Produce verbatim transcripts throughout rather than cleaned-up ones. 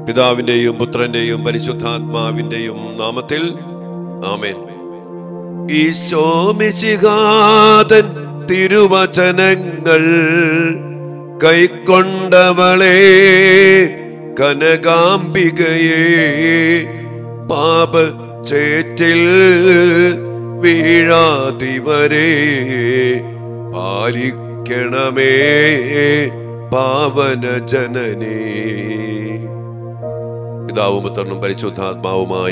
പിതാവിന്റെയും പുത്രന്റെയും പരിശുദ്ധാത്മാവിന്റെയും നാമത്തിൽ ആമേൻ. ഈശോ മിശിഹാതൻ തിരുവചനങ്ങൾ കൈക്കൊണ്ടവളെ കനകാംബികയെ പാപ ചേറ്റിൽ വീഴാതിവരെ പാലിക്കണമേ പാവന ജനനേ. പിതാവും പുത്രനും പരിശുദ്ധാത്മാവുമായ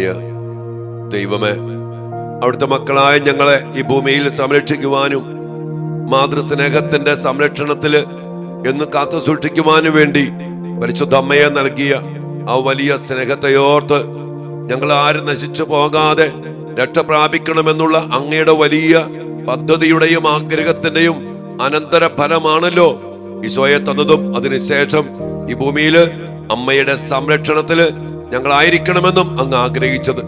ദൈവമേ, അവിടുത്തെ മക്കളായ ഞങ്ങളെ ഈ ഭൂമിയിൽ സംരക്ഷിക്കുവാനും മാതൃസ്നേഹത്തിന്റെ സംരക്ഷണത്തില് എന്ന് കാത്തു സൂക്ഷിക്കുവാനും വേണ്ടി പരിശുദ്ധ അമ്മയെ നൽകിയ ആ വലിയ സ്നേഹത്തെയോർത്ത് ഞങ്ങൾ ആരും നശിച്ചു പോകാതെ രക്ഷ പ്രാപിക്കണമെന്നുള്ള അങ്ങയുടെ വലിയ പദ്ധതിയുടെയും ആഗ്രഹത്തിന്റെയും അനന്തര ഫലമാണല്ലോ ഈശോയെ തന്നതും അതിനുശേഷം ഈ ഭൂമിയില് അമ്മയുടെ സംരക്ഷണത്തില് ഞങ്ങളായിരിക്കണമെന്നും അങ്ങ് ആഗ്രഹിച്ചത്.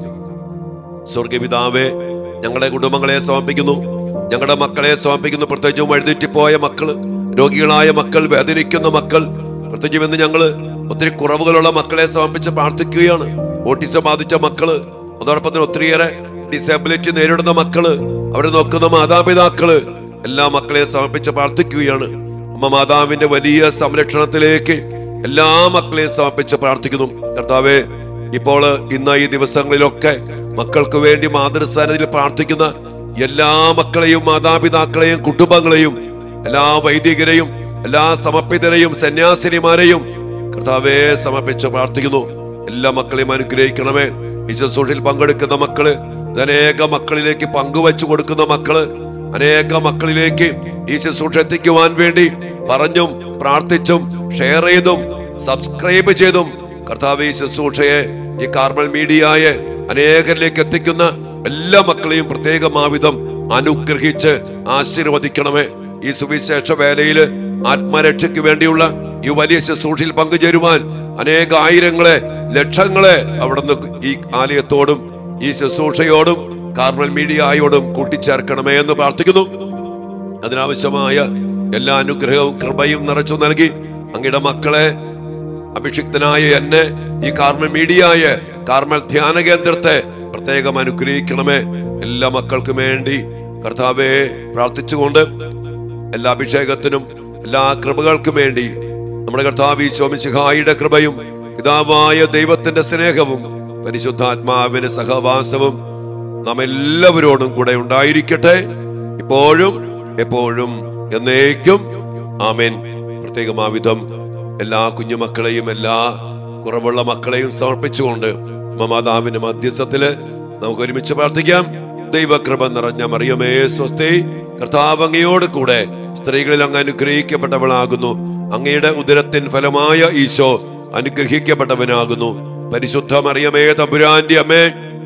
സ്വർഗപിതാവേ, ഞങ്ങളുടെ കുടുംബങ്ങളെ സമർപ്പിക്കുന്നു, ഞങ്ങളുടെ മക്കളെ സമർപ്പിക്കുന്നു. പ്രത്യേകിച്ചും വഴിതെറ്റിപ്പോയ മക്കള്, രോഗികളായ മക്കൾ, വേദനിക്കുന്ന മക്കൾ, പ്രത്യേകിച്ചും ഇന്ന് ഞങ്ങള് ഒത്തിരി കുറവുകളുള്ള മക്കളെ സമർപ്പിച്ച് പ്രാർത്ഥിക്കുകയാണ്. ഓട്ടിസം ബാധിച്ച മക്കള്, അതോടൊപ്പം തന്നെ ഒത്തിരിയേറെ ഡിസബിലിറ്റി നേരിടുന്ന മക്കള്, അവരെ നോക്കുന്ന മാതാപിതാക്കള്, എല്ലാ മക്കളെ സമർപ്പിച്ച് പ്രാർത്ഥിക്കുകയാണ്. അമ്മ മാതാവിന്റെ വലിയ സംരക്ഷണത്തിലേക്ക് എല്ലാ മക്കളെയും സമർപ്പിച്ച് പ്രാർത്ഥിക്കുന്നു. കർത്താവേ, ഇപ്പോൾ ഇന്ന് ഈ ദിവസങ്ങളിലൊക്കെ മക്കൾക്ക് വേണ്ടി മാതൃസന്നിധിയിൽ പ്രാർത്ഥിക്കുന്ന എല്ലാ മക്കളെയും, മാതാപിതാക്കളെയും, കുടുംബങ്ങളെയും, എല്ലാ വൈദികരെയും, എല്ലാ സമർപ്പിതരെയും, സന്യാസിനിമാരെയും കർത്താവേ സമർപ്പിച്ച് പ്രാർത്ഥിക്കുന്നു. എല്ലാ മക്കളെയും അനുഗ്രഹിക്കണമേ. ഈ ശുശ്രൂഷയിൽ പങ്കെടുക്കുന്ന മക്കള്, അനേക മക്കളിലേക്ക് പങ്കുവച്ചു കൊടുക്കുന്ന മക്കള്, അനേക മക്കളിലേക്ക് ഈ ശുശ്രൂഷ എത്തിക്കുവാൻ വേണ്ടി പറഞ്ഞും പ്രാർത്ഥിച്ചും ഷെയർ ചെയ്തും സബ്സ്ക്രൈബ് ചെയ്തും കർത്താവേ ഈ ശുശ്രൂഷയെ, ഈ കാർമൽ മീഡിയയെ അനേകരിലേക്ക് എത്തിക്കുന്ന എല്ലാ മക്കളെയും പ്രത്യേകമാവിധം അനുഗ്രഹിച്ച് ആശീർവദിക്കണമേ. ഈ സുവിശേഷ വേലയില് ആത്മരക്ഷയ്ക്ക് വേണ്ടിയുള്ള ഈ വലിയ ശുശ്രൂഷയിൽ പങ്കുചേരുവാൻ അനേക ആയിരങ്ങളെ, ലക്ഷങ്ങളെ അവിടുന്ന് ഈ ആലയത്തോടും ഈ ശുശ്രൂഷയോടും കാർമൽ മീഡിയയോടും കൂട്ടിച്ചേർക്കണമേ എന്ന് പ്രാർത്ഥിക്കുന്നു. അതിനാവശ്യമായ എല്ലാ അനുഗ്രഹവും കൃപയും നിറച്ചു നൽകി അങ്ങയുടെ മക്കളെ, അഭിഷിക്തനായ എന്നെ, ഈ കാർമൽ മീഡിയയെ, കാർമൽ ധ്യാന കേന്ദ്രത്തെ പ്രത്യേകം അനുഗ്രഹിക്കണമേ. എല്ലാ മക്കൾക്കും വേണ്ടി കർത്താവേ പ്രാർത്ഥിച്ചുകൊണ്ട് എല്ലാ അഭിഷേകത്തിനും എല്ലാ കൃപകൾക്കും വേണ്ടി നമ്മുടെ കർത്താവ് ഈശോ മിശിഹായുടെ കൃപയും പിതാവായ ദൈവത്തിന്റെ സ്നേഹവും പരിശുദ്ധാത്മാവിന്റെ സഹവാസവും നാം എല്ലാവരോടും കൂടെ ഉണ്ടായിരിക്കട്ടെ, ഇപ്പോഴും എപ്പോഴും എന്നേക്കും. ആമേൻ. പ്രത്യേകമാവിധം എല്ലാ കുഞ്ഞുമക്കളെയും, എല്ലാ കുറവുള്ള മക്കളെയും സമർപ്പിച്ചുകൊണ്ട് മാതാവിന്റെ മധ്യസ്ഥത്തില് നമുക്ക് ഒരുമിച്ച് പ്രാർത്ഥിക്കാം. ദൈവകൃപ നിറഞ്ഞ മറിയമേ സ്വസ്തി, കർത്താവ് അങ്ങയോട് കൂടെ സ്ത്രീകളിൽ അങ്ങ് അനുഗ്രഹിക്കപ്പെട്ടവളാകുന്നു. അങ്ങയുടെ ഉദരത്തിൻ ഫലമായ ഈശോ അനുഗ്രഹിക്കപ്പെട്ടവനാകുന്നു. പരിശുദ്ധ മറിയമേ തമ്പുരാന്റെ അമ്മേ,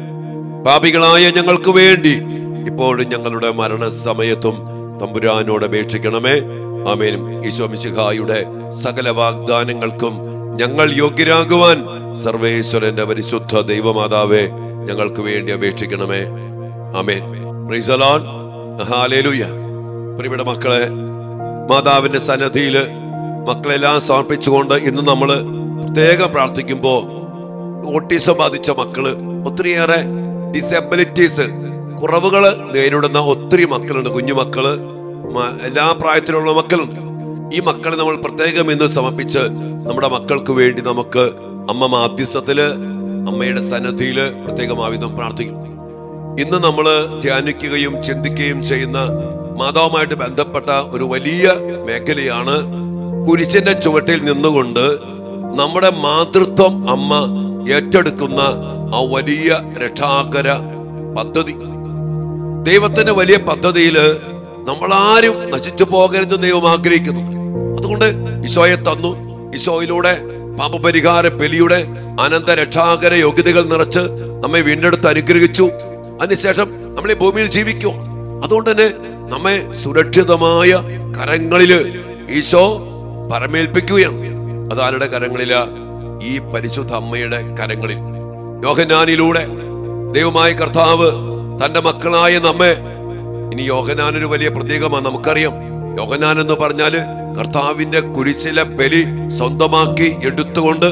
പാപികളായ ഞങ്ങൾക്ക് വേണ്ടി ഇപ്പോഴും ഞങ്ങളുടെ മരണസമയത്തും തമ്പുരാനോട് അപേക്ഷിക്കണമേ. ആമേൻ. ഈശോ മിശിഹായുടെ സകല വാഗ്ദാനങ്ങൾക്കും ഞങ്ങൾ യോഗ്യരാകുവാൻ സർവേശ്വരന്റെ പരിശുദ്ധ ദൈവമാതാവേ ഞങ്ങൾക്ക് വേണ്ടി അപേക്ഷിക്കണമേ. Amen. Praise the Lord. Hallelujah. പ്രിയപ്പെട്ട മക്കളെ, മാതാവിന്റെ സന്നിധിയില് മക്കളെല്ലാം സമർപ്പിച്ചുകൊണ്ട് ഇന്ന് നമ്മള് പ്രത്യേകം പ്രാർത്ഥിക്കുമ്പോ ഓട്ടിസം ബാധിച്ച മക്കള്, ഒത്തിരിയേറെ ഡിസബിലിറ്റീസ്, കുറവുകള് നേരിടുന്ന ഒത്തിരി മക്കളുണ്ട്. കുഞ്ഞുമക്കള്, എല്ലാ പ്രായത്തിലുള്ള മക്കളുണ്ട്. ഈ മക്കളെ നമ്മൾ പ്രത്യേകം ഇന്ന് സമർപ്പിച്ച് നമ്മുടെ മക്കൾക്ക് വേണ്ടി നമുക്ക് അമ്മ മാധ്യസ്ഥത്തില്, അമ്മയുടെ സന്നിധിയില് പ്രത്യേകമാവിധം പ്രാർത്ഥിക്കും. ഇന്ന് നമ്മള് ധ്യാനിക്കുകയും ചിന്തിക്കുകയും ചെയ്യുന്ന മാതാവുമായിട്ട് ബന്ധപ്പെട്ട ഒരു വലിയ മേഖലയാണ് കുരിശിന്റെ ചുവട്ടിൽ നിന്നുകൊണ്ട് നമ്മുടെ മാതൃത്വം അമ്മ ഏറ്റെടുക്കുന്ന ആ വലിയ രക്ഷാകര പദ്ധതി. ദൈവത്തിന്റെ വലിയ പദ്ധതിയില് നമ്മളാരും നശിച്ചു പോകരുത് ദൈവം ആഗ്രഹിക്കുന്നു. അതുകൊണ്ട് ഈശോയെ തന്നു. ഈശോയിലൂടെ പാപപരിഹാര ബലിയുടെ അനന്ത രക്ഷാകര യോഗ്യതകൾ നിറച്ച് നമ്മെ വീണ്ടെടുത്ത് അനുഗ്രഹിച്ചു. അതിനുശേഷം നമ്മൾ ഈ ഭൂമിയിൽ ജീവിക്കും. അതുകൊണ്ട് തന്നെ നമ്മെ സുരക്ഷിതമായ കരങ്ങളില് ഈശോ പരമേൽപ്പിക്കുകയാണ്. അതാരുടെ കരങ്ങളില? ഈ പരിശുദ്ധ അമ്മയുടെ കരങ്ങളിൽ. യോഹന്നാനിലൂടെ ദൈവമായ കർത്താവ് തന്റെ മക്കളായ നമ്മെ, ഇനി യോഹന്നാൻ ഒരു വലിയ പ്രതീകമാണ്, നമുക്കറിയാം. യോഹന്നാൻ എന്ന് പറഞ്ഞാല് കർത്താവിന്റെ കുരിശിലെ ബലി സ്വന്തമാക്കി എടുത്തുകൊണ്ട്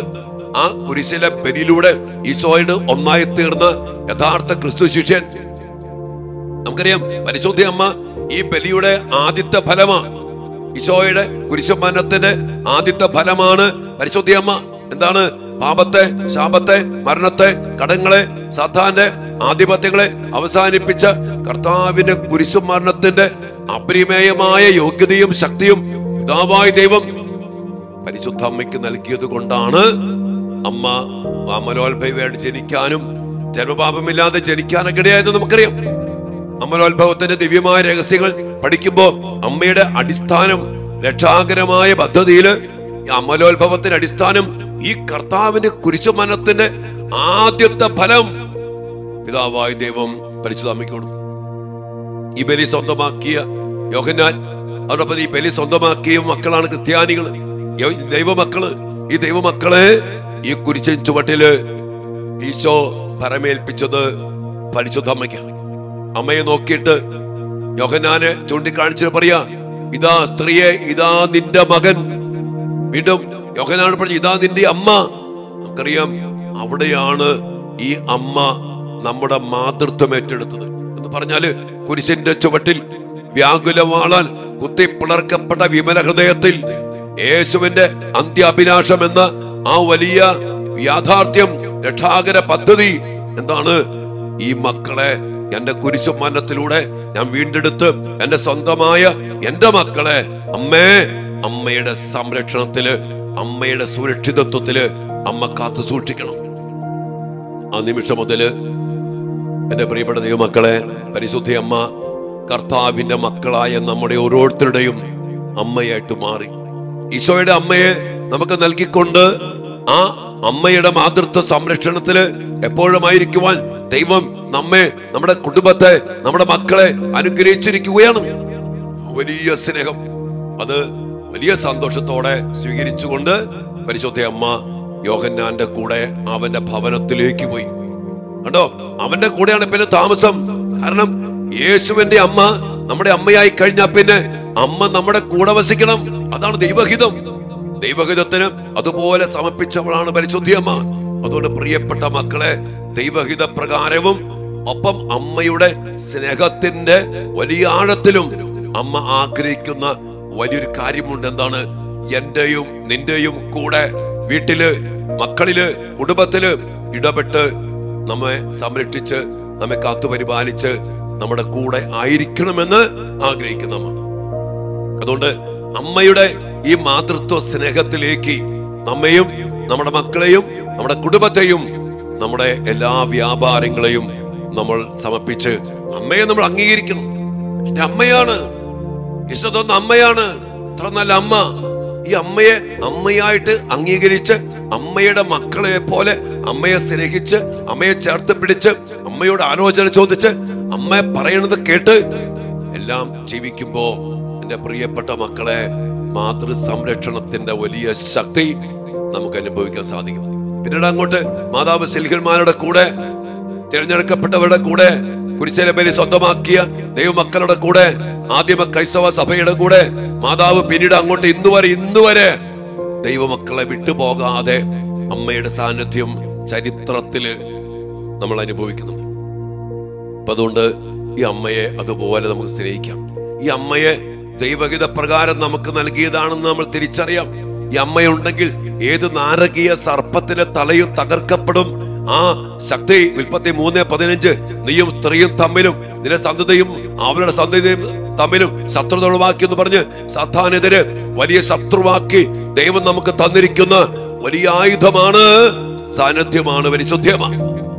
ആ കുരിശിലെ ബലിയിലൂടെ ഈശോയുടെ ഒന്നായി തീർന്ന യഥാർത്ഥ ക്രിസ്തു ശിഷ്യൻ. നമുക്കറിയാം പരിശുദ്ധ അമ്മ ഈ ബലിയുടെ ആദ്യത്തെ ഫലമാണ്. ഈശോയുടെ കുരിശുമരണത്തിന്റെ ആദ്യത്തെ ഫലമാണ് പരിശുദ്ധ അമ്മ. എന്താണ്? പാപത്തെ, ശാപത്തെ, മരണത്തെ, കടങ്ങളെ, സാത്താന്റെ ആധിപത്യങ്ങളെ അവസാനിപ്പിച്ച കർത്താവിന്റെ കുരിശുമരണത്തിന്റെ അപരിമേയമായ യോഗ്യതയും ശക്തിയും പിതാവായ ദൈവം പരിശുദ്ധ അമ്മയ്ക്ക് നൽകിയത് കൊണ്ടാണ് അമ്മ അമലോത്ഭവയായിട്ട് ജനിക്കാനും ജന്മപാപമില്ലാതെ ജനിക്കാനൊക്കെ ഇടയായത് നമുക്കറിയാം. അമലോത്ഭവത്തിന്റെ ദിവ്യമായ രഹസ്യങ്ങൾ പഠിക്കുമ്പോ അമ്മയുടെ അടിസ്ഥാനം, രക്ഷാകരമായ പദ്ധതിയില് അമലോത്ഭവത്തിന്റെ അടിസ്ഥാനം ഈ കർത്താവിന്റെ കുരിശുമരണത്തിന്റെ ആദ്യത്തെ ഫലം പിതാവായ ദൈവം പരിശുദ്ധ അമ്മയ്ക്ക് കൊടുത്തു. ഈ ബലി സ്വന്തമാക്കിയ യോഹന്നാൻ, അതോടൊപ്പം ഈ ബലി സ്വന്തമാക്കിയ മക്കളാണ് ക്രിസ്ത്യാനികൾ, ദൈവമക്കള്. ഈ ദൈവമക്കളെ ഈ കുരിശിൻ ചുവട്ടില് ഈശോ പരമേൽപ്പിച്ചത് പരിശുദ്ധ അമ്മയ്ക്കാണ്. അമ്മയെ നോക്കിയിട്ട് യോഹന്നാനെ ചൂണ്ടിക്കാണിച്ചിട്ട് പറയാ, ഇതാ സ്ത്രീയെ, ഇതാ നിന്റെ മകൻ. വീണ്ടും യോഹന്നാൻ പറഞ്ഞു, ഇതാ നിന്റെ അമ്മ. നമുക്കറിയാം അവിടെയാണ് ഈ അമ്മ നമ്മുടെ മാതൃത്വം ഏറ്റെടുത്തത് എന്ന് പറഞ്ഞാല് കുരിശിന്റെ ചുവട്ടിൽ വ്യാകുലവാളാൽ കുത്തിപ്പിളർക്കപ്പെട്ട വിമല ഹൃദയത്തിൽ യേശുവിന്റെ അന്ത്യാഭിലാഷം എന്ന ആ വലിയ യാഥാർത്ഥ്യം, രക്ഷാകര പദ്ധതി എന്താണ്? ഈ മക്കളെ എന്റെ കുരിശുമരണത്തിലൂടെ ഞാൻ വീണ്ടെടുത്ത് എന്റെ സ്വന്തമായ എന്റെ മക്കളെ അമ്മേ അമ്മയുടെ സംരക്ഷണത്തില്, അമ്മയുടെ സുരക്ഷിതത്വത്തില് അമ്മ കാത്തു സൂക്ഷിക്കണം. ആ നിമിഷം മുതല് എന്റെ പ്രിയപ്പെട്ട ദൈവമക്കളെ, പരിശുദ്ധ അമ്മ കർത്താവിന്റെ മക്കളായ നമ്മുടെ ഓരോരുത്തരുടെയും അമ്മയായിട്ട് മാറി. ഈശോയുടെ അമ്മയെ നമുക്ക് നൽകിക്കൊണ്ട് ആ അമ്മയുടെ മാതൃത്വ സംരക്ഷണത്തില് എപ്പോഴുമായിരിക്കുവാൻ ദൈവം നമ്മെ, നമ്മുടെ കുടുംബത്തെ, നമ്മുടെ മക്കളെ അനുഗ്രഹിച്ചിരിക്കുകയാണ്. വലിയ സ്നേഹം, അത് വലിയ സന്തോഷത്തോടെ സ്വീകരിച്ചുകൊണ്ട് പരിശുദ്ധ അമ്മ യോഹന്നാന്റെ കൂടെ അവന്റെ ഭവനത്തിലേക്ക് പോയി. കണ്ടോ, അവന്റെ കൂടെയാണ് പിന്നെ താമസം. കാരണം യേശുവിന്റെ അമ്മ നമ്മുടെ അമ്മയായി കഴിഞ്ഞാൽ പിന്നെ അമ്മ നമ്മുടെ കൂടെ വസിക്കണം. അതാണ് ദൈവഹിതം. ദൈവഹിതത്തിന് അതുപോലെ സമർപ്പിച്ചവളാണ് പരിശുദ്ധ അമ്മ. അതുകൊണ്ട് പ്രിയപ്പെട്ട മക്കളെ, ദൈവഹിത പ്രകാരവും ഒപ്പം അമ്മയുടെ സ്നേഹത്തിന്റെ വലിയ ആഴത്തിലും അമ്മ ആഗ്രഹിക്കുന്ന വലിയൊരു കാര്യമുണ്ട്. എന്താണ്? എന്റെയും നിന്റെയും കൂടെ വീട്ടില്, മക്കളില്, കുടുംബത്തില് ഇടപെട്ട് നമ്മെ സംരക്ഷിച്ച് നമ്മെ കാത്തുപരിപാലിച്ച് നമ്മുടെ കൂടെ ആയിരിക്കണമെന്ന് ആഗ്രഹിക്കുന്ന അമ്മ. അതുകൊണ്ട് അമ്മയുടെ ഈ മാതൃത്വ സ്നേഹത്തിലേക്ക് നമ്മയും നമ്മുടെ മക്കളെയും നമ്മുടെ കുടുംബത്തെയും നമ്മുടെ എല്ലാ വ്യാപാരങ്ങളെയും നമ്മൾ സമർപ്പിച്ച് അമ്മയെ നമ്മൾ അംഗീകരിക്കണം. എന്റെ അമ്മയാണ്, ഈശോന്ന അമ്മയാണ്, അത്ര നല്ല അമ്മ. ഈ അമ്മയെ അമ്മയായിട്ട് അംഗീകരിച്ച് അമ്മയുടെ മക്കളെ പോലെ അമ്മയെ സ്നേഹിച്ച് അമ്മയെ ചേർത്ത് പിടിച്ച് അമ്മയോട് ആലോചന ചോദിച്ച് അമ്മയെ പറയണത് കേട്ട് എല്ലാം ജീവിക്കുമ്പോ എന്റെ പ്രിയപ്പെട്ട മക്കളെ, മാതൃ സംരക്ഷണത്തിന്റെ വലിയ ശക്തി നമുക്ക് അനുഭവിക്കാൻ സാധിക്കും. പിന്നീട് അങ്ങോട്ട് മാതാവ് സ്ലീഹന്മാരുടെ കൂടെ, തിരഞ്ഞെടുക്കപ്പെട്ടവരുടെ കൂടെ, കുരിശിലെ ബലി സ്വന്തമാക്കിയ ദൈവമക്കളുടെ കൂടെ, ആദിമ ക്രൈസ്തവ സഭയുടെ കൂടെ മാതാവ് പിന്നീട് അങ്ങോട്ട് ഇന്നുവരെ ഇന്നുവരെ ദൈവമക്കളെ വിട്ടുപോകാതെ അമ്മയുടെ സാന്നിധ്യം ചരിത്രത്തില് നമ്മൾ അനുഭവിക്കുന്നുണ്ട്. അപ്പൊ അതുകൊണ്ട് ഈ അമ്മയെ അതുപോലെ നമുക്ക് സ്നേഹിക്കാം. ഈ അമ്മയെ ദൈവഹിത പ്രകാരം നമുക്ക് നൽകിയതാണെന്ന് നമ്മൾ തിരിച്ചറിയാം. ഈ അമ്മയുണ്ടെങ്കിൽ ഏത് നാരകീയ സർപ്പത്തിന്റെ തലയും തകർക്കപ്പെടും. ആ ശക്തി ഉൽപ്പത്തി മൂന്ന് പതിനഞ്ച്, നീയും സ്ത്രീയും തമ്മിലും നിന്റെ സന്തതിയും അവരുടെ സന്തതിയും തമ്മിലും ശത്രുത ഒഴിവാക്കി എന്ന് പറഞ്ഞ് സാത്താനെതിരെ വലിയ ശത്രുവാക്കി ദൈവം നമുക്ക് തന്നിരിക്കുന്ന വലിയ ആയുധമാണ്, സാന്നിധ്യമാണ് പരിശുദ്ധമാണ്.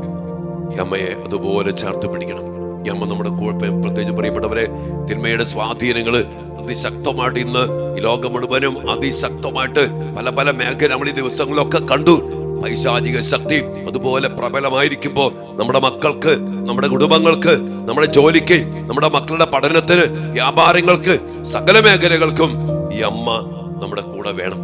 ഈ അമ്മയെ അതുപോലെ ചേർത്ത് പിടിക്കണം. ഈ അമ്മ നമ്മുടെ കുഴപ്പം, പ്രത്യേകിച്ച് പ്രിയപ്പെട്ടവരെ, തിന്മയുടെ സ്വാധീനങ്ങള് അതിശക്തമായിട്ട് ഇന്ന് ഈ ലോകം മുഴുവനും അതിശക്തമായിട്ട് പല പല മേഖല നമ്മൾ ഈ ദിവസങ്ങളിലൊക്കെ കണ്ടു. പൈശാചിക ശക്തി അതുപോലെ പ്രബലമായിരിക്കുമ്പോ നമ്മുടെ മക്കൾക്ക്, നമ്മുടെ കുടുംബങ്ങൾക്ക്, നമ്മുടെ ജോലിക്ക്, നമ്മുടെ മക്കളുടെ പഠനത്തിന്, വ്യാപാരങ്ങൾക്ക്, സകല മേഖലകൾക്കും ഈ അമ്മ നമ്മുടെ കൂടെ വേണം.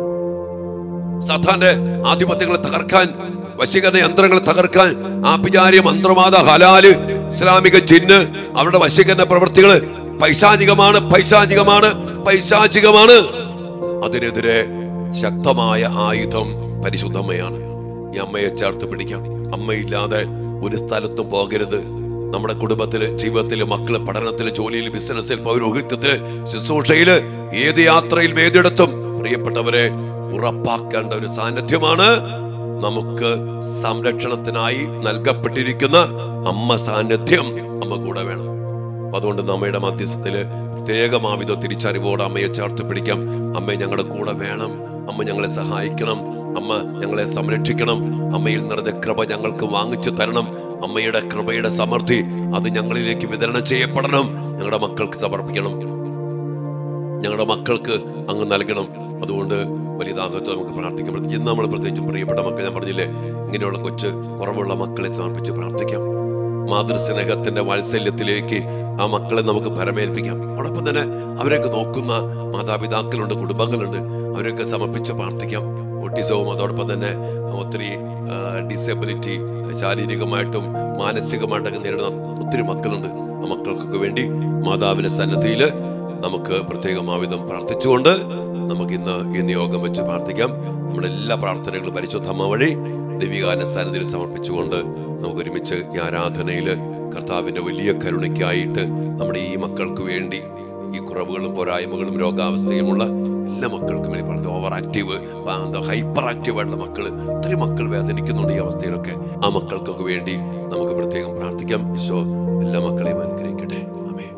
സാത്താന്റെ ആധിപത്യങ്ങളെ തകർക്കാൻ, വശീകരണ യന്ത്രങ്ങളെ തകർക്കാൻ, ആഭിചാര്യ, മന്ത്രവാദ, ഹലാല്, ഇസ്ലാമിക ജിന്ന്, അവരുടെ വശീകരണ പ്രവൃത്തികള് പൈശാചികമാണ്, പൈശാചികമാണ്, പൈശാചികമാണ്. അതിനെതിരെ ശക്തമായ ആയുധം പരിശുദ്ധമ്മയാണ്. ഈ അമ്മയെ ചേർത്ത് പിടിക്കാം. അമ്മയില്ലാതെ ഒരു സ്ഥലത്തും പോകരുത്. നമ്മുടെ കുടുംബത്തില്, ജീവിതത്തില്, മക്കള്, പഠനത്തില്, ജോലിയില്, ബിസിനസ്സിൽ, പൗരോഹിത്യത്തില്, ശുശ്രൂഷയില്, ഏത് യാത്രയിൽ ഏതിടത്തും പ്രിയപ്പെട്ടവരെ ഉറപ്പാക്കേണ്ട ഒരു സാന്നിധ്യമാണ് നമുക്ക് സംരക്ഷണത്തിനായി നൽകപ്പെട്ടിരിക്കുന്ന അമ്മ സാന്നിധ്യം. അമ്മ കൂടെ വേണം. അതുകൊണ്ട് നമ്മയുടെ മധ്യസ്ഥത്തില് പ്രത്യേകമാവിധ തിരിച്ചറിവോടെ അമ്മയെ ചേർത്ത് പിടിക്കാം. അമ്മ ഞങ്ങളുടെ കൂടെ വേണം. അമ്മ ഞങ്ങളെ സഹായിക്കണം. അമ്മ ഞങ്ങളെ സംരക്ഷിക്കണം. അമ്മയിൽ നിറഞ്ഞ കൃപ ഞങ്ങൾക്ക് വാങ്ങിച്ചു തരണം. അമ്മയുടെ കൃപയുടെ സമൃദ്ധി അത് ഞങ്ങളിലേക്ക് വിതരണം ചെയ്യപ്പെടണം. ഞങ്ങളുടെ മക്കൾക്ക് സമർപ്പിക്കണം. ഞങ്ങളുടെ മക്കൾക്ക് അങ്ങ് നൽകണം. അതുകൊണ്ട് വലിയ ദാഹത്തെ നമുക്ക് പ്രാർത്ഥിക്കാം. ഇന്ന് നമ്മൾ പ്രത്യേകിച്ച് പ്രിയപ്പെട്ട മക്കൾ, ഞാൻ പറഞ്ഞില്ലേ, ഇങ്ങനെയുള്ള കൊച്ചു കുറവുള്ള മക്കളെ സമർപ്പിച്ച് പ്രാർത്ഥിക്കാം. മാതൃസ്നേഹത്തിന്റെ വാത്സല്യത്തിലേക്ക് ആ മക്കളെ നമുക്ക് പരമേൽപ്പിക്കാം. അതോടൊപ്പം തന്നെ അവരെയൊക്കെ നോക്കുന്ന മാതാപിതാക്കളുണ്ട്, കുടുംബങ്ങളുണ്ട്. അവരൊക്കെ സമർപ്പിച്ച് പ്രാർത്ഥിക്കാം. ഓട്ടിസവും അതോടൊപ്പം തന്നെ ഒത്തിരി ഡിസബിലിറ്റി, ശാരീരികമായിട്ടും മാനസികമായിട്ടൊക്കെ നേരിടുന്ന ഒത്തിരി മക്കളുണ്ട്. ആ മക്കൾക്കൊക്കെ വേണ്ടി മാതാവിന്റെ സന്നിധിയിൽ നമുക്ക് പ്രത്യേകമാവിധം പ്രാർത്ഥിച്ചുകൊണ്ട് നമുക്ക് ഇന്ന് ഈ നിയോഗം വെച്ച് പ്രാർത്ഥിക്കാം. നമ്മുടെ എല്ലാ പ്രാർത്ഥനകളും പരിശുദ്ധമ്മ വഴി ദൈവികാന സന്നിധിയിൽ സമർപ്പിച്ചുകൊണ്ട് നമുക്ക് ഒരുമിച്ച് ഈ ആരാധനയില് കർത്താവിന്റെ വലിയ കരുണയ്ക്കായിട്ട് നമ്മുടെ ഈ മക്കൾക്ക് വേണ്ടി, ഈ കുറവുകളും പോരായ്മകളും രോഗാവസ്ഥയുമുള്ള എല്ലാ മക്കൾക്കും വേണ്ടി പറഞ്ഞു. ഓവർ ആക്റ്റീവ്, എന്താ ഹൈപ്പർ ആക്റ്റീവ് ആയിട്ടുള്ള മക്കള്, ഒത്തിരി മക്കൾ വേദനിക്കുന്നുണ്ട് ഈ അവസ്ഥയിലൊക്കെ. ആ മക്കൾക്കൊക്കെ വേണ്ടി നമുക്ക് പ്രത്യേകം പ്രാർത്ഥിക്കാം. ഈശോ എല്ലാ മക്കളെയും അനുഗ്രഹിക്കട്ടെ. ആമേൻ.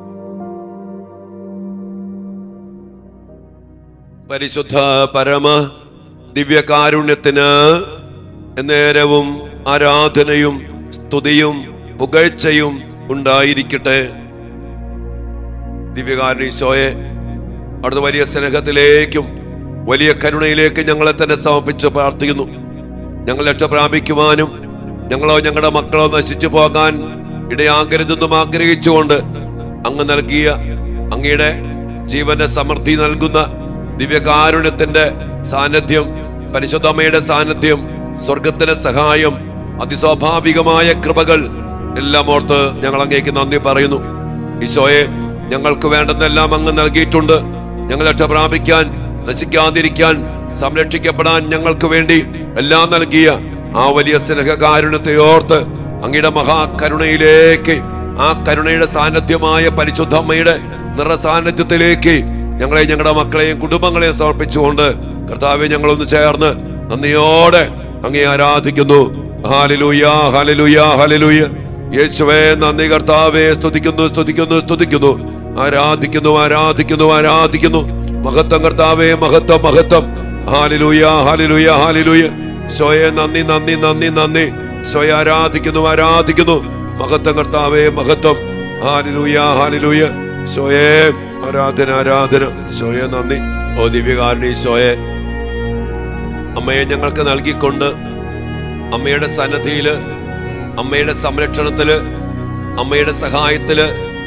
പരിശുദ്ധ പരമ ദിവ്യകാരുണ്യത്തിന് നേരവും ആരാധനയും സ്തുതിയും പുകഴ്ചയും ഉണ്ടായിരിക്കട്ടെ. ദിവ്യകാരുണ്യ ഈശോയെ, അവിടുത്തെ വലിയ സ്നേഹത്തിലേക്കും വലിയ കരുണയിലേക്ക് ഞങ്ങളെ തന്നെ സമർപ്പിച്ച് പ്രാർത്ഥിക്കുന്നു. ഞങ്ങൾ രക്ഷ പ്രാപിക്കുവാനും ഞങ്ങളോ ഞങ്ങളുടെ മക്കളോ നശിച്ചു പോകാൻ ഇടയാകരുതെന്നും ആഗ്രഹിച്ചുകൊണ്ട് അങ്ങ് നൽകിയ അങ്ങയുടെ ജീവന്റെ സമൃദ്ധി നൽകുന്ന ദിവ്യകാരുണ്യത്തിന്റെ സാന്നിധ്യം, പരിശുദ്ധമ്മയുടെ സാന്നിധ്യം, സ്വർഗത്തിന്റെ സഹായം, അതിസ്വാഭാവികമായ കൃപകൾ എല്ലാം ഓർത്ത് ഞങ്ങൾ അങ്ങേക്ക് നന്ദി പറയുന്നു. ഈശോയെ, ഞങ്ങൾക്ക് വേണ്ടെന്നെല്ലാം അങ്ങ് നൽകിയിട്ടുണ്ട്. ഞങ്ങൾ രക്ഷ പ്രാപിക്കാൻ, നശിക്കാതിരിക്കാൻ, സംരക്ഷിക്കപ്പെടാൻ ഞങ്ങൾക്ക് വേണ്ടി എല്ലാം നൽകിയ ആ വലിയ സ്നേഹകാരുണ്യത്തെ ഓർത്ത് അങ്ങയുടെ മഹാകരുണയിലേക്ക്, ആ കരുണയുടെ സാന്നിധ്യമായ പരിശുദ്ധമ്മയുടെ നിറസാന്നിധ്യത്തിലേക്ക് ഞങ്ങളെ, ഞങ്ങളുടെ മക്കളെയും കുടുംബങ്ങളെയും സമർപ്പിച്ചുകൊണ്ട് കർത്താവെ, ഞങ്ങളൊന്ന് ചേർന്ന് നന്ദിയോടെ അങ്ങേ ആരാധിക്കുന്നു. Hallelujah, hallelujah, hallelujah. യേശുവേ നന്ദി. കർത്താവേ സ്തുതിക്കുന്നു, സ്തുതിക്കുന്നു, സ്തുതിക്കുന്നു. ആരാധിക്കുന്നു, ആരാധിക്കുന്നു, ആരാധിക്കുന്നു. മഹത്വം കർത്താവേ, മഹത്വം, മഹത്വം. Hallelujah, hallelujah, hallelujah. ഈശോയെ നന്ദി, നന്ദി, നന്ദി, നന്ദി. ഈശോയെ ആരാധിക്കുന്നു, ആരാധിക്കുന്നു. മഹത്വം കർത്താവേ, മഹത്വം. Hallelujah, hallelujah. ഈശോയെ ആരാധന, ആരാധന. ഈശോയെ നന്ദി. ഓ ദിവ്യകാരുണ്യ ഈശോയെ, അമ്മയെ ഞങ്ങൾക്ക് നൽകിക്കൊണ്ട് അമ്മയുടെ സന്നിധിയില്, അമ്മയുടെ സംരക്ഷണത്തില്, അമ്മയുടെ സഹായത്തില്,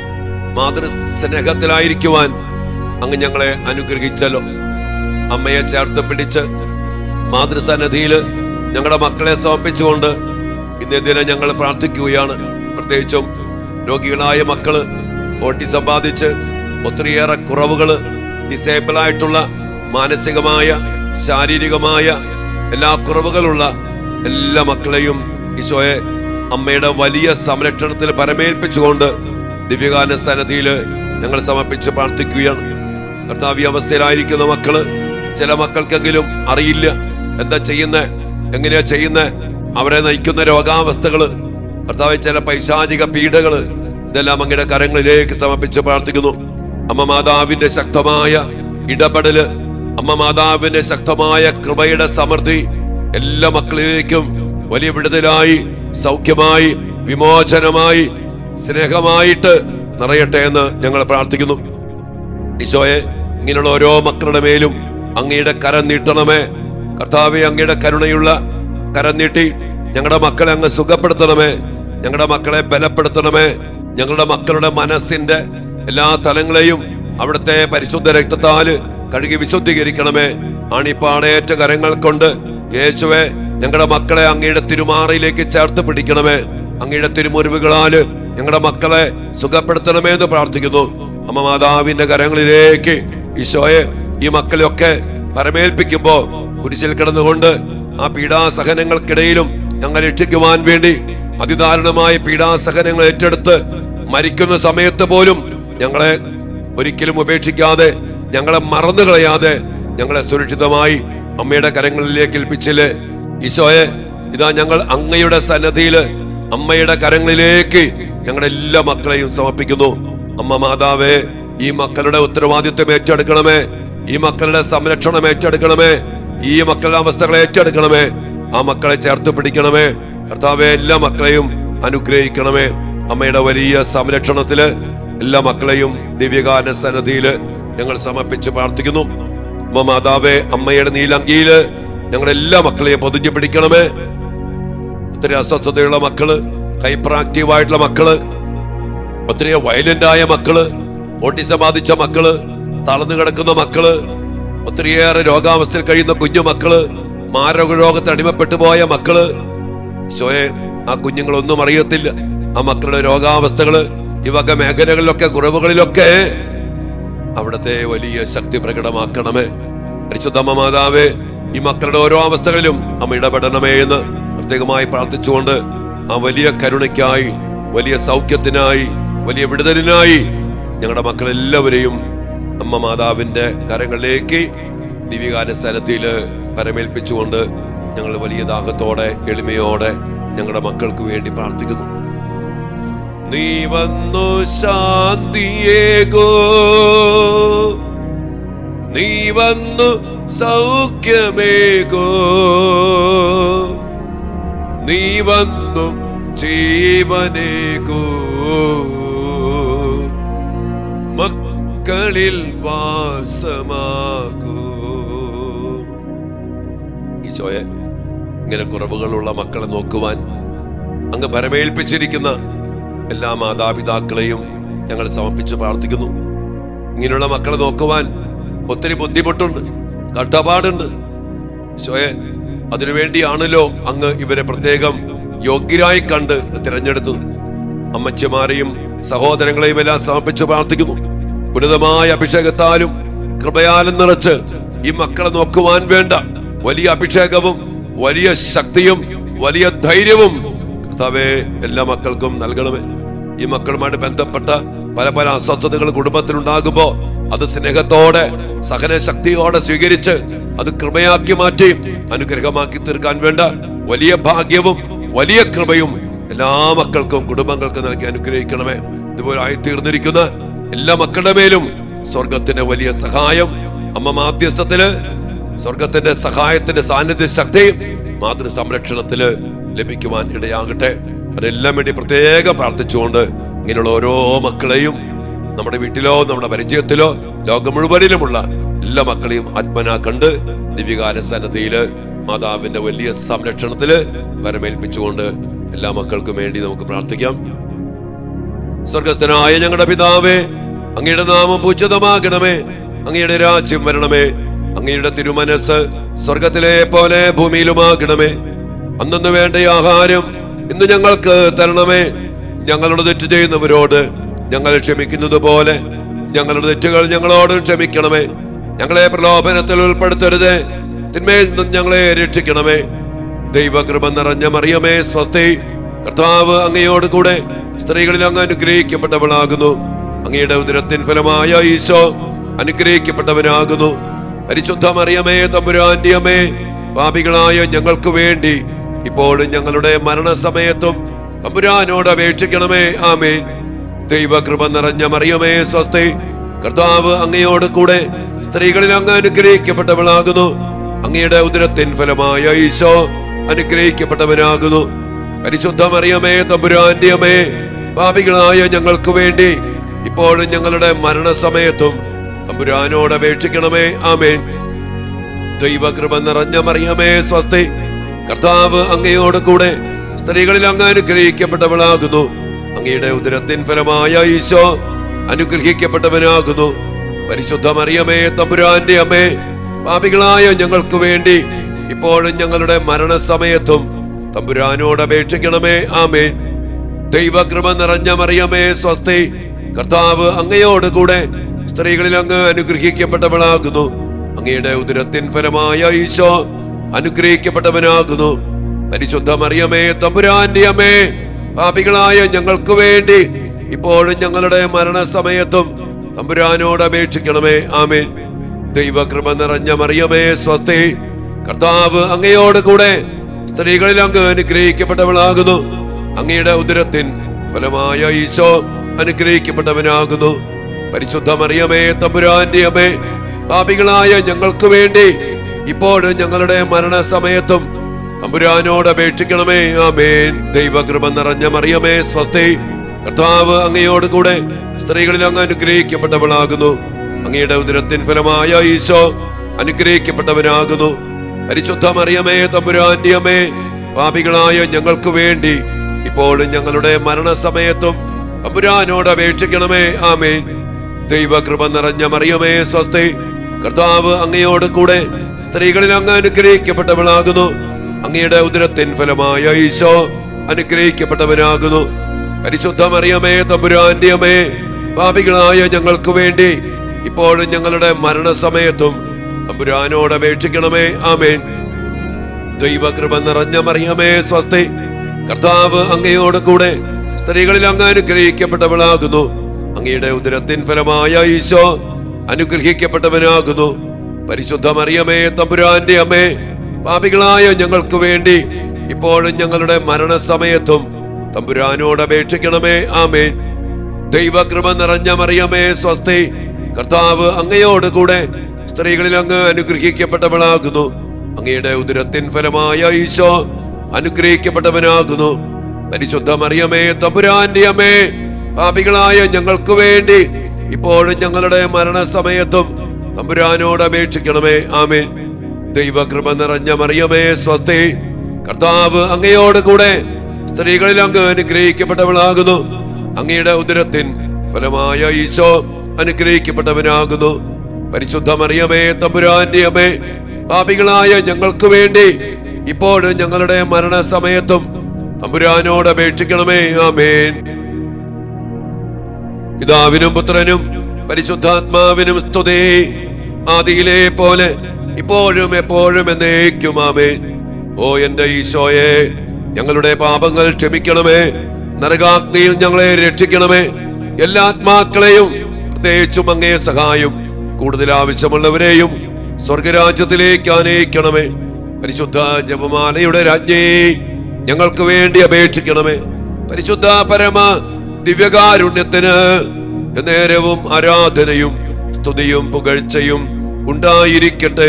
മാതൃസ്നേഹത്തിലായിരിക്കുവാൻ അങ്ങ് ഞങ്ങളെ അനുഗ്രഹിച്ചല്ലോ. അമ്മയെ ചേർത്ത് പിടിച്ച് മാതൃസന്നിധിയില് ഞങ്ങളുടെ മക്കളെ സമർപ്പിച്ചുകൊണ്ട് ഇന്നേ ദിനം ഞങ്ങൾ പ്രാർത്ഥിക്കുകയാണ്. പ്രത്യേകിച്ചും രോഗികളായ മക്കള്, ഓട്ടിസം ബാധിച്ച് ഒത്തിരിയേറെ കുറവുകള്, ഡിസേബിൾ ആയിട്ടുള്ള മാനസികമായ ശാരീരികമായ എല്ലാ കുറവുകളുള്ള എല്ലാ മക്കളെയും ഈശോയെ അമ്മയുടെ വലിയ സംരക്ഷണത്തിൽ പരമേൽപ്പിച്ചുകൊണ്ട് ദിവ്യകാരുണ്യ സന്നിധിയിൽ ഞങ്ങൾ സമർപ്പിച്ച് പ്രാർത്ഥിക്കുകയാണ്. കർത്താവ്, ഈ അവസ്ഥയിലായിരിക്കുന്ന മക്കള്, ചില മക്കൾക്കെങ്കിലും അറിയില്ല എന്താ ചെയ്യുന്നേ, എങ്ങനെയാ ചെയ്യുന്നേ, അവരെ നയിക്കുന്ന രോഗാവസ്ഥകള്, കർത്താവ് ചില പൈശാചിക പീഡകള്, ഇതെല്ലാം അങ്ങയുടെ കരങ്ങളിലേക്ക് സമർപ്പിച്ച് പ്രാർത്ഥിക്കുന്നു. അമ്മ മാതാവിന്റെ ശക്തമായ ഇടപെടല്, അമ്മ മാതാവിന്റെ ശക്തമായ കൃപയുടെ സമൃദ്ധി എല്ലാ മക്കളിലേക്കും വലിയ വിടുതലായി, സൗഖ്യമായി, വിമോചനമായി, സ്നേഹമായിട്ട് നിറയട്ടെ എന്ന് ഞങ്ങൾ പ്രാർത്ഥിക്കുന്നു. ഈശോയെ, ഇങ്ങനെയുള്ള ഓരോ മക്കളുടെ മേലും അങ്ങയുടെ കരം നീട്ടണമേ. കർത്താവെ, അങ്ങയുടെ കരുണയുള്ള കരം നീട്ടി ഞങ്ങളുടെ മക്കളെ അങ്ങ് സുഖപ്പെടുത്തണമേ. ഞങ്ങളുടെ മക്കളെ ബലപ്പെടുത്തണമേ. ഞങ്ങളുടെ മക്കളുടെ മനസ്സിന്റെ എല്ലാ തലങ്ങളെയും അവിടുത്തെ പരിശുദ്ധ രക്തത്താല് കഴുകി വിശുദ്ധീകരിക്കണമേ. ആണിപ്പാടേറ്റ കരങ്ങൾ കൊണ്ട് യേശുവെ ഞങ്ങളുടെ മക്കളെ അങ്ങയുടെ തിരുമാറയിലേക്ക് ചേർത്ത് പിടിക്കണമേ. അങ്ങയുടെ തിരുമുറിവുകളാല് ഞങ്ങളുടെ മക്കളെ സുഖപ്പെടുത്തണമേ എന്ന് പ്രാർത്ഥിക്കുന്നു. അമ്മ മാതാവിന്റെ കരങ്ങളിലേക്ക് ഈശോയെ ഈ മക്കളെയൊക്കെ പരമേൽപ്പിക്കുമ്പോ കുരിശിൽ കിടന്നുകൊണ്ട് ആ പീഡാസഹനങ്ങൾക്കിടയിലും ഞങ്ങൾ രക്ഷിക്കുവാൻ വേണ്ടി അതിദാരുണമായ പീഡാസഹനങ്ങൾ ഏറ്റെടുത്ത് മരിക്കുന്ന സമയത്ത് പോലും ഞങ്ങളെ ഒരിക്കലും ഉപേക്ഷിക്കാതെ, ഞങ്ങളെ മറന്നു കളയാതെ ഞങ്ങളെ സുരക്ഷിതമായി അമ്മയുടെ കരങ്ങളിലേക്ക് ഏൽപ്പിച്ചില്ലേ ഈശോയെ. ഇതാ ഞങ്ങൾ അങ്ങയുടെ സന്നദ്ധിയില് അമ്മയുടെ കരങ്ങളിലേക്ക് ഞങ്ങളുടെ എല്ലാ മക്കളെയും സമർപ്പിക്കുന്നു. അമ്മ മാതാവേ, ഈ മക്കളുടെ ഉത്തരവാദിത്വം ഏറ്റെടുക്കണമേ, ഈ മക്കളുടെ സംരക്ഷണം ഏറ്റെടുക്കണമേ, ഈ മക്കളുടെ അവസ്ഥകളെ ഏറ്റെടുക്കണമേ. ആ മക്കളെ ചേർത്ത് പിടിക്കണമേ കർത്താവേ. എല്ലാ മക്കളെയും അനുഗ്രഹിക്കണമേ. അമ്മയുടെ വലിയ സംരക്ഷണത്തില് എല്ലാ മക്കളെയും ദിവ്യകാരുണ്യ സന്നിധിയില് ഞങ്ങൾ സമർപ്പിച്ച് പ്രാർത്ഥിക്കുന്നു. അമ്മ മാതാവേ, അമ്മയുടെ നീലങ്കിയില് ഞങ്ങളുടെ എല്ലാ മക്കളെയും പൊതിഞ്ഞു പിടിക്കണമേ. ഒത്തിരി അസ്വസ്ഥതയുള്ള മക്കള്, ഹൈപ്പർ ആക്റ്റീവ് ആയിട്ടുള്ള മക്കള്, ഒത്തിരി വയലന്റ് ആയ മക്കള്, ഓട്ടിസം ബാധിച്ച മക്കള്, തളർന്നു കിടക്കുന്ന മക്കള്, ഒത്തിരിയേറെ രോഗാവസ്ഥയിൽ കഴിയുന്ന കുഞ്ഞു മക്കള്, മാരക രോഗത്തിന് അടിമപ്പെട്ടു പോയ മക്കള്, ഈശോയെ ആ കുഞ്ഞുങ്ങളൊന്നും അറിയത്തില്ല. ആ മക്കളുടെ രോഗാവസ്ഥകള്, ഈ വക മേഖലകളിലൊക്കെ, കുറവുകളിലൊക്കെ അവിടുത്തെ വലിയ ശക്തി പ്രകടമാക്കണമേ. പരിശുദ്ധ മാതാവേ, ഈ മക്കളുടെ ഓരോ അവസ്ഥകളിലും അമ്മ ഇടപെടണമേ എന്ന് പ്രത്യേകമായി പ്രാർത്ഥിച്ചുകൊണ്ട് ആ വലിയ കരുണയ്ക്കായി, വലിയ സൗഖ്യത്തിനായി, വലിയ വിടുതലിനായി ഞങ്ങളുടെ മക്കളെല്ലാവരെയും അമ്മ മാതാവിന്റെ കരങ്ങളിലേക്ക് ദിവ്യകാരുണ്യ സന്നിധിയില് പരമേൽപ്പിച്ചുകൊണ്ട് ഞങ്ങൾ വലിയ ദാഹത്തോടെ എളിമയോടെ ഞങ്ങളുടെ മക്കൾക്ക് വേണ്ടി പ്രാർത്ഥിക്കുന്നു. നീ വന്നു ശാന്തിയേകോ, നീ വന്നു സൗഖ്യമേകോ, നീ വന്നു ജീവനേകോ, മക്കളിൽ വാസമാകൂ. ഈശോയെ, ഇങ്ങനെ കുറവുകളുള്ള മക്കളെ നോക്കുവാൻ അങ്ങ് പരമേൽപ്പിച്ചിരിക്കുന്ന എല്ലാ മാതാപിതാക്കളെയും ഞങ്ങൾ സമർപ്പിച്ച് പ്രാർത്ഥിക്കുന്നു. ഇങ്ങനെയുള്ള മക്കളെ നോക്കുവാൻ ഒത്തിരി ബുദ്ധിമുട്ടുണ്ട്, കഷ്ടപ്പാടുണ്ട്. ഈശോയെ, അതിനുവേണ്ടിയാണല്ലോ അങ്ങ് ഇവരെ പ്രത്യേകം യോഗ്യരായി കണ്ട് തിരഞ്ഞെടുത്തത്. അമ്മച്ചിമാരെയും സഹോദരങ്ങളെയും എല്ലാം സമർപ്പിച്ച് പ്രാർത്ഥിക്കുന്നു. ഉന്നതമായ അഭിഷേകത്താലും കൃപയാലും നിറച്ച് ഈ മക്കളെ നോക്കുവാൻ വേണ്ട വലിയ അഭിഷേകവും വലിയ ശക്തിയും വലിയ ധൈര്യവും കർത്താവേ എല്ലാ മക്കൾക്കും നൽകണമേ. ഈ മക്കളുമായിട്ട് ബന്ധപ്പെട്ട പല പല അസ്വസ്ഥതകൾ കുടുംബത്തിലുണ്ടാകുമ്പോ അത് സ്നേഹത്തോടെ സഹനശക്തിയോടെ സ്വീകരിച്ച് അത് കൃപയാക്കി മാറ്റി അനുഗ്രഹമാക്കി തീർക്കാൻ വേണ്ട വലിയ ഭാഗ്യവും വലിയ കൃപയും എല്ലാ മക്കൾക്കും കുടുംബങ്ങൾക്കും നൽകി അനുഗ്രഹിക്കണമേ. ഇതുപോലെ ആയിത്തീർന്നിരിക്കുന്ന എല്ലാ മക്കളുടെ മേലും സ്വർഗത്തിന്റെ വലിയ സഹായം, അമ്മ മാധ്യസ്ഥത്തില് സ്വർഗത്തിന്റെ സഹായത്തിന്റെ സാന്നിധ്യ ശക്തി മാതൃ സംരക്ഷണത്തില് ലഭിക്കുവാൻ ഇടയാകട്ടെ. അതെല്ലാം വേണ്ടി പ്രത്യേകം പ്രാർത്ഥിച്ചുകൊണ്ട് ഇങ്ങനെയുള്ള ഓരോ മക്കളെയും നമ്മുടെ വീട്ടിലോ നമ്മുടെ പരിചയത്തിലോ ലോകം മുഴുവനിലുമുള്ള എല്ലാ മക്കളെയും ആത്മനാ കണ്ട് ദിവ്യകാല സന്നദ്ധിയില് മാതാവിന്റെ വലിയ സംരക്ഷണത്തില് പരമേൽപ്പിച്ചുകൊണ്ട് എല്ലാ മക്കൾക്കും വേണ്ടി നമുക്ക് പ്രാർത്ഥിക്കാം. സ്വർഗസ്ഥനായ ഞങ്ങളുടെ പിതാവേ, അങ്ങയുടെ നാമം പൂജിതമാകണമേ, അങ്ങയുടെ രാജ്യം വരണമേ, അങ്ങയുടെ തിരുമനസ് സ്വർഗത്തിലെ പോലെ ഭൂമിയിലുമാകണമേ. അന്നു വേണ്ട ആഹാരം ഇന്ന് ഞങ്ങൾക്ക് തരണമേ. ഞങ്ങളുടെ തെറ്റ് ചെയ്യുന്നവരോട് ഞങ്ങൾ ക്ഷമിക്കുന്നത് പോലെ ഞങ്ങളുടെ തെറ്റുകൾ ഞങ്ങളോട് ക്ഷമിക്കണമേ. ഞങ്ങളെ പ്രലോഭനത്തിൽ ഉൾപ്പെടുത്തരുത്, തിന്മയിൽ നിന്നും ഞങ്ങളെ രക്ഷിക്കണമേ. ദൈവകൃപ നിറഞ്ഞ മറിയമേ സ്വസ്തി, കർത്താവ് അങ്ങയോട് കൂടെ സ്ത്രീകളിൽ അങ്ങ് അനുഗ്രഹിക്കപ്പെട്ടവളാകുന്നു. അങ്ങയുടെ ഉദരത്തിൻ ഫലമായ ഈശോ അനുഗ്രഹിക്കപ്പെട്ടവനാകുന്നു. പരിശുദ്ധ മറിയമേ തമ്പുരാന്റെ അമ്മേ, പാപികളായ ഞങ്ങൾക്ക് വേണ്ടി ഇപ്പോഴും ഞങ്ങളുടെ മരണസമയത്തും തമ്പുരാനോട് അപേക്ഷിക്കണമേ. ആമേൻ. ദൈവകൃപ നിറഞ്ഞ മറിയമേ സ്വസ്തി, കർത്താവ് അങ്ങയോട് കൂടെ സ്ത്രീകളിൽ അങ്ങ് അനുഗ്രഹിക്കപ്പെട്ടവളാകുന്നു. അങ്ങയുടെ ഉദരത്തിൻ ഫലമായ ഈശോ അനുഗ്രഹിക്കപ്പെട്ടവനാകുന്നു. പരിശുദ്ധ മറിയമേ തമ്പുരാന്റെ അമ്മേ, പാപികളായ ഞങ്ങൾക്ക് വേണ്ടി ഇപ്പോഴും ഞങ്ങളുടെ മരണസമയത്തും തമ്പുരാനോട് അപേക്ഷിക്കണമേ. ആമേൻ. ദൈവകൃപ നിറഞ്ഞ മറിയമേ സ്വസ്തി, കർത്താവ് അങ്ങയോട് കൂടെ സ്ത്രീകളിൽ അങ്ങ് അനുഗ്രഹിക്കപ്പെട്ടവളാകുന്നു. അങ്ങയുടെ ഉദരത്തിൻ ഫലമായ ഈശോ അനുഗ്രഹിക്കപ്പെട്ടവനാകുന്നു. പരിശുദ്ധ മറിയമേ തമ്പുരാന്റെ അമ്മേ, പാപികളായ ഞങ്ങൾക്ക് വേണ്ടി ഇപ്പോഴും ഞങ്ങളുടെ മരണസമയത്തും തമ്പുരാനോട് അപേക്ഷിക്കണമേ. ആമേൻ. ദൈവകൃപ നിറഞ്ഞ മറിയമേ സ്വസ്തി, കർത്താവ് അങ്ങയോട് കൂടെ സ്ത്രീകളിൽ അങ്ങ് അനുഗ്രഹിക്കപ്പെട്ടവളാകുന്നു. അങ്ങയുടെ ഉദരത്തിൻ ഫലമായ ഈശോ അനുഗ്രഹിക്കപ്പെട്ടവനാകുന്നു. പരിശുദ്ധ മറിയമേ തമ്പുരാന്റെ അമ്മേ, പാപികളായ ഞങ്ങൾക്ക് വേണ്ടി ഇപ്പോഴും ഞങ്ങളുടെ മരണസമയത്തും തമ്പുരാനോട് അപേക്ഷിക്കണമേ. ആമേൻ. ദൈവകൃപ നിറഞ്ഞ മറിയമേ സ്വസ്തി, കർത്താവ് അങ്ങയോട് കൂടെ സ്ത്രീകളിൽ അങ്ങ് അനുഗ്രഹിക്കപ്പെട്ടവളാകുന്നു. അങ്ങയുടെ ഉദരത്തിൻ ഫലമായ ഈശോ അനുഗ്രഹിക്കപ്പെട്ടവനാകുന്നു. പരിശുദ്ധ മറിയമേ തമ്പുരാന്റെ അമ്മേ, പാപികളായ ഞങ്ങൾക്ക് വേണ്ടി ഇപ്പോഴും ഞങ്ങളുടെ മരണസമയത്തും തമ്പുരാനോട് അപേക്ഷിക്കണമേ. ആമേൻ. ദൈവകൃപ നിറഞ്ഞ മറിയമേ സ്വസ്തി, കർത്താവ് അങ്ങയോട് കൂടെ സ്ത്രീകളിൽ അങ്ങ് അനുഗ്രഹിക്കപ്പെട്ടവളാകുന്നു. അങ്ങയുടെ ഉദരത്തിൻ ഫലമായ ഈശോ അനുഗ്രഹിക്കപ്പെട്ടവനാകുന്നു. പരിശുദ്ധ മറിയമേ തമ്പുരാന്റെ അമ്മേ, പാപികളായ ഞങ്ങൾക്ക് വേണ്ടി ഇപ്പോഴും ഞങ്ങളുടെ മരണസമയത്തും തമ്പുരാനോട് അപേക്ഷിക്കണമേ. ആമേൻ. ദൈവകൃപ നിറഞ്ഞ മറിയമേ സ്വസ്തി, കർത്താവ് അങ്ങയോട് കൂടെ സ്ത്രീകളിൽ അങ്ങ് അനുഗ്രഹിക്കപ്പെട്ടവളാകുന്നു. അങ്ങയുടെ ഉദരത്തിൻ ഫലമായ ഈശോ അനുഗ്രഹിക്കപ്പെട്ടവനാകുന്നു. പരിശുദ്ധ മറിയമേ തമ്പുരാന്റെ അമ്മേ, പാപികളായ ഞങ്ങൾക്ക് വേണ്ടി ഇപ്പോഴും ഞങ്ങളുടെ മരണസമയത്തും തമ്പുരാനോട് അപേക്ഷിക്കണമേ. ആമേൻ. ദൈവകൃപ നിറഞ്ഞ മറിയമേ സ്വസ്തി, കർത്താവ് അങ്ങയോട് കൂടെ സ്ത്രീകളിൽ അങ്ങ് അനുഗ്രഹിക്കപ്പെട്ടവളാകുന്നു. അങ്ങയുടെ ഉദരത്തിൻ ഫലമായ ഈശോ അനുഗ്രഹിക്കപ്പെട്ടവനാകുന്നു. പരിശുദ്ധ മറിയമേ തമ്പുരാന്റെ അമ്മേ, പാപികളായ ഞങ്ങൾക്ക് വേണ്ടി ഇപ്പോഴും ഞങ്ങളുടെ മരണസമയത്തും തമ്പുരാനോട് അപേക്ഷിക്കണമേ. ആമേൻ. ദൈവകൃപ നിറഞ്ഞ മറിയമേ സ്വസ്തി, കർത്താവ് അങ്ങയോട് കൂടെ സ്ത്രീകളിൽ അങ്ങ് അനുഗ്രഹിക്കപ്പെട്ടവളാകുന്നു. അങ്ങയുടെ ഉദരത്തിൻ ഫലമായ ഈശോ അനുഗ്രഹിക്കപ്പെട്ടവനാകുന്നു. പരിശുദ്ധ മറിയമേ തമ്പുരാന്റെ അമ്മേ, പാപികളായ ഞങ്ങൾക്ക് വേണ്ടി ഇപ്പോഴും ഞങ്ങളുടെ മരണസമയത്തും തമ്പുരാനോട് അപേക്ഷിക്കണമേ. ആമേൻ. ദൈവകൃപ നിറഞ്ഞ മറിയമേ സ്വസ്തി, കർത്താവ് അങ്ങയോട് കൂടെ സ്ത്രീകളിൽ അങ്ങ് അനുഗ്രഹിക്കപ്പെട്ടവളാകുന്നു. അങ്ങയുടെ ഉദരത്തിൻ ഫലമായ ഈശോ അനുഗ്രഹിക്കപ്പെട്ടവനാകുന്നു. പരിശുദ്ധ മറിയമേ തമ്പുരാന്റെ അമ്മേ, പാപികളായ ഞങ്ങൾക്ക് വേണ്ടി ഇപ്പോഴും ഞങ്ങളുടെ മരണസമയത്തും തമ്പുരാനോട് അപേക്ഷിക്കണമേ. ആമേൻ. പിതാവിനും പുത്രനും പരിശുദ്ധാത്മാവിനും സ്തുതി, ആദിയിലെ പോലെ ഇപ്പോഴും എപ്പോഴും എന്നേക്കും. ആമേൻ. ഓ എന്റെ ഈശോയെ, ഞങ്ങളുടെ പാപങ്ങൾ ക്ഷമിക്കണമേ. നരകാഗ്നിയിൽ ഞങ്ങളെ രക്ഷിക്കണമേ. എല്ലാ ആത്മാക്കളെയും പ്രത്യേകിച്ചും അങ്ങേ സഹായം കൂടുതൽ ആവശ്യമുള്ളവരെയും സ്വർഗരാജ്യത്തിലേക്ക് ആനയിക്കണമേ. പരിശുദ്ധ ജപമാലയുടെ രാജ്ഞി ഞങ്ങൾക്ക് വേണ്ടി അപേക്ഷിക്കണമേ. പരിശുദ്ധ പരമ ദിവ്യകാരുണ്യത്തിന് നേരവും ആരാധനയും സ്തുതിയും പുകഴ്ചയും ഉണ്ടായിരിക്കട്ടെ.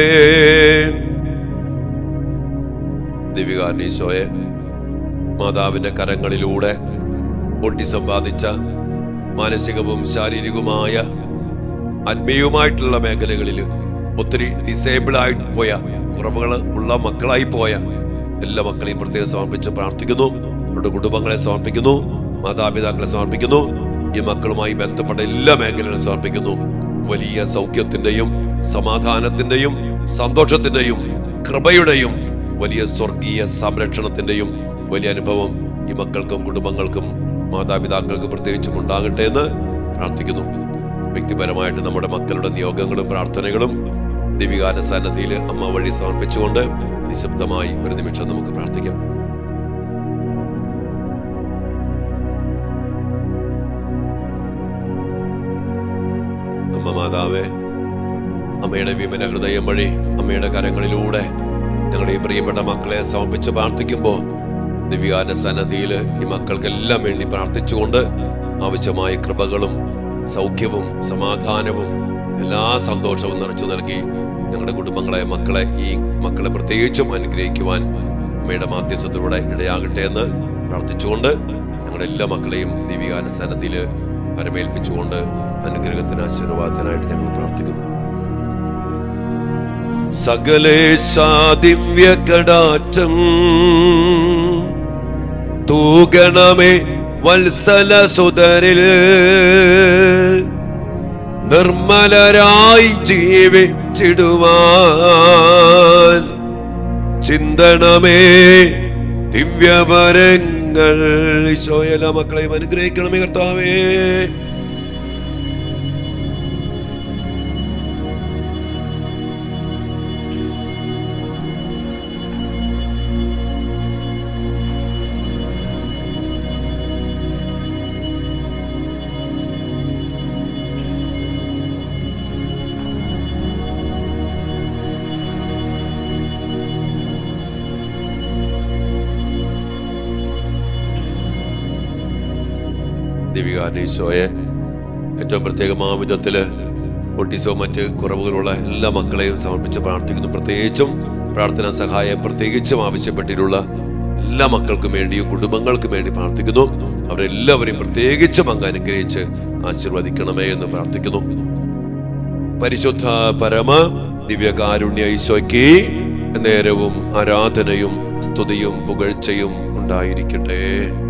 ദിവ്യകാരുണ്യീശോയെ, മാതാവിന്റെ കരങ്ങളിലൂടെ ഓട്ടിസം ബാധിച്ച മാനസികവും ശാരീരികവുമായ ആത്മീയവുമായിട്ടുള്ള മേഖലകളിൽ ഒത്തിരി ഡിസേബിൾ ആയിട്ട് പോയ, കുറവുകൾ ഉള്ള മക്കളായി പോയ എല്ലാ മക്കളെയും പ്രത്യേകം സമർപ്പിച്ച് പ്രാർത്ഥിക്കുന്നു. അവരുടെ കുടുംബങ്ങളെ സമർപ്പിക്കുന്നു, മാതാപിതാക്കളെ സമർപ്പിക്കുന്നു, ഈ മക്കളുമായി ബന്ധപ്പെട്ട എല്ലാ മേഖലകളും സമർപ്പിക്കുന്നു. വലിയ സൗഖ്യത്തിന്റെയും സമാധാനത്തിന്റെയും സന്തോഷത്തിന്റെയും കൃപയുടെയും വലിയ സ്വർഗീയ സംരക്ഷണത്തിന്റെയും വലിയ അനുഭവം ഈ മക്കൾക്കും കുടുംബങ്ങൾക്കും മാതാപിതാക്കൾക്കും പ്രത്യേകിച്ചും ഉണ്ടാകട്ടെ എന്ന് പ്രാർത്ഥിക്കുന്നു. വ്യക്തിപരമായിട്ട് നമ്മുടെ മക്കളുടെ നിയോഗങ്ങളും പ്രാർത്ഥനകളും ദിവ്യകാന സന്നിധിയിൽ അമ്മ വഴി സമർപ്പിച്ചുകൊണ്ട് നിശബ്ദമായി ഒരു നിമിഷം നമുക്ക് പ്രാർത്ഥിക്കാം. അമ്മ മാതാവേ, അമ്മയുടെ വിമല ഹൃദയം വഴി അമ്മയുടെ കരങ്ങളിലൂടെ ഞങ്ങളുടെ ഈ പ്രിയപ്പെട്ട മക്കളെ സമർപ്പിച്ച് പ്രാർത്ഥിക്കുമ്പോൾ ദിവ്യകാന സന്നിധിയിൽ ഈ മക്കൾക്കെല്ലാം വേണ്ടി പ്രാർത്ഥിച്ചുകൊണ്ട് ആവശ്യമായ കൃപകളും സൗഖ്യവും സമാധാനവും എല്ലാ സന്തോഷവും നിറച്ചു നൽകി ഞങ്ങളുടെ കുടുംബങ്ങളെ, മക്കളെ, ഈ മക്കളെ പ്രത്യേകിച്ചും അനുഗ്രഹിക്കുവാൻ അമ്മയുടെ മാധ്യസ്ഥത്തിലൂടെ ഇടയാകട്ടെ എന്ന് പ്രാർത്ഥിച്ചുകൊണ്ട് ഞങ്ങളുടെ എല്ലാ മക്കളെയും ദിവ്യകാന സന്നിധിയിൽ പരമേൽപ്പിച്ചുകൊണ്ട് അനുഗ്രഹത്തിന് ആശീർവാദത്തിനായിട്ട് ഞങ്ങൾ പ്രാർത്ഥിക്കുന്നു. സകലേശാ ദിവ്യ കടാക്ഷം തൂകണമേ വത്സല സുതരിൽ, നിർമ്മലരായി ജീവിച്ചിടുവാൻ ചിന്തണമേ ദിവ്യവരങ്ങൾ. ഈശോയെ, എല്ലാ മക്കളെയും അനുഗ്രഹിക്കണമേ കർത്താവേ. ദൈവികാരൻ ഈശോയെ ഏറ്റവും പ്രത്യേകമായ വിധത്തില് ഓട്ടിസവും മറ്റ് കുറവുകളുള്ള എല്ലാ മക്കളെയും സമർപ്പിച്ച് പ്രാർത്ഥിക്കുന്നു. പ്രത്യേകിച്ചും പ്രാർത്ഥനാ സഹായം പ്രത്യേകിച്ചും ആവശ്യപ്പെട്ടിട്ടുള്ള എല്ലാ മക്കൾക്കും വേണ്ടിയും കുടുംബങ്ങൾക്കും വേണ്ടി പ്രാർത്ഥിക്കുന്നു. അവരെല്ലാവരെയും പ്രത്യേകിച്ചും അങ്ങ് അനുഗ്രഹിച്ച് ആശീർവദിക്കണമേ എന്ന് പ്രാർത്ഥിക്കുന്നു. പരിശുദ്ധ പരമ ദിവ്യകാരുണ്യ ഈശോയ്ക്ക് നേരവും ആരാധനയും സ്തുതിയും പുകഴ്ചയും ഉണ്ടായിരിക്കട്ടെ.